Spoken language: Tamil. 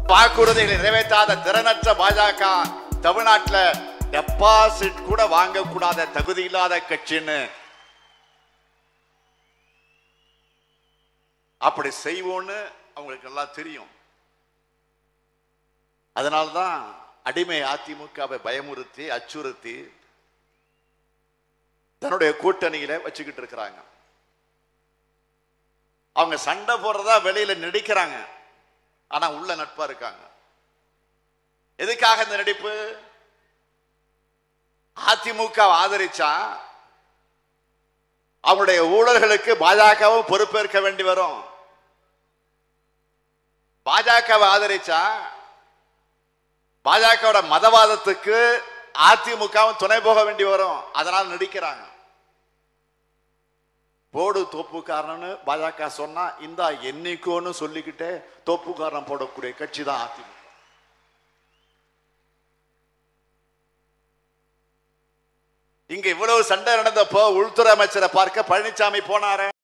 வாக்குறுதிகளை நிறைவேற்றாத திறனற்ற பாஜக தமிழ்நாட்டில் டெபாசிட் கூட வாங்க கூடாத தகுதி இல்லாத கட்சின்னு அப்படி செய்வோன்னு அவங்களுக்கு எல்லாம் தெரியும். அதனால்தான் அடிமை அதிமுகவை பயமுறுத்தி அச்சுறுத்தி தன்னுடைய கூட்டணியில வச்சுக்கிட்டு இருக்கிறாங்க. அவங்க சண்டை போடுறதா வெளியில நடிக்கிறாங்க, ஆனா உள்ள நட்பா இருக்காங்க. எதுக்காக இந்த நடிப்பு? அதிமுக ஆதரிச்சா அவங்களுடைய ஊழல்களுக்கு பாஜகவும் பொறுப்பேற்க வேண்டி வரும். பாஜகவை ஆதரிச்சா பாஜக மதவாதத்துக்கு அதிமுகவும் துணை போக வேண்டி வரும். அதனால நடிக்கிறாங்க. போடு தோப்புக்காரன்னு பாஜக சொன்னா இந்த என்னைக்கோன்னு சொல்லிக்கிட்டே தோப்புக்காரன் போடக்கூடிய கட்சி தான் அதிமுக. இங்க இவ்வளவு சண்டை நடந்தப்போ உள்துறை அமைச்சரை பார்க்க பழனிசாமி போனாரு.